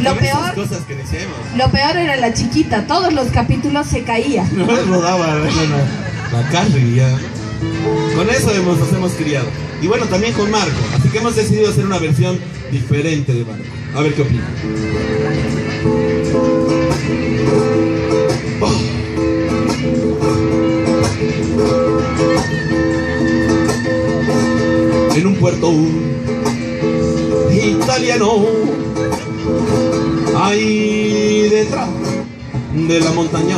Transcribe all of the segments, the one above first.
Cosas que decíamos. Lo peor era la chiquita, todos los capítulos se caía. No me rodaba la carne ya. Con eso nos hemos criado. Y bueno, también con Marco. Así que hemos decidido hacer una versión diferente de Marco. A ver qué opina. En un puerto italiano, ahí detrás de la montaña,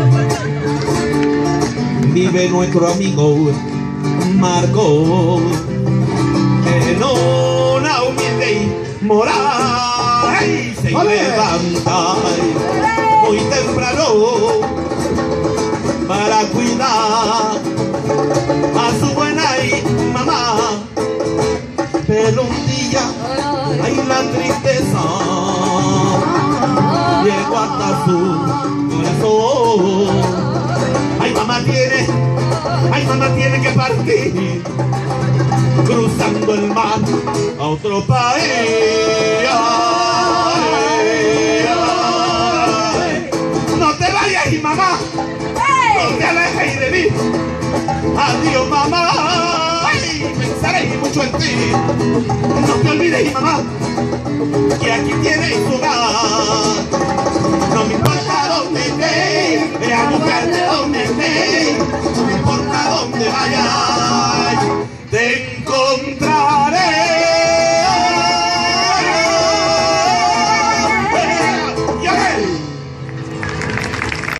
vive nuestro amigo Marco, en una humilde morada, y se levanta muy temprano para cuidar a su buena mamá. Pero un día hay la tristeza llegó hasta su corazón. Ay, mamá tiene que partir, cruzando el mar a otro país. No te vayas, mamá, no te alejes de mí. Adiós, mamá. Pensaré mucho en ti. No te olvides, mamá, que aquí tienes tu hogar. No me importa dónde estés, a buscarte donde estés.